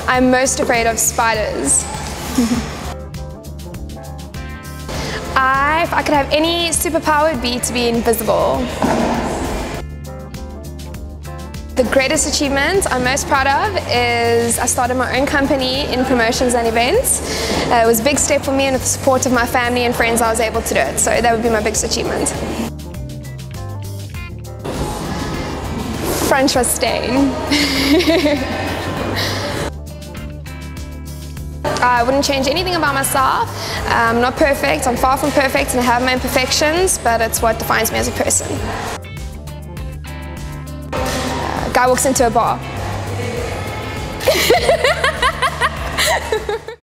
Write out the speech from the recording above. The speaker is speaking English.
I'm most afraid of spiders. If I could have any superpower, it would be to be invisible. The greatest achievement I'm most proud of is I started my own company in promotions and events. It was a big step for me, and with the support of my family and friends I was able to do it. So that would be my biggest achievement. Front was staying. I wouldn't change anything about myself. I'm not perfect, I'm far from perfect, and I have my imperfections, but it's what defines me as a person. Guy walks into a bar.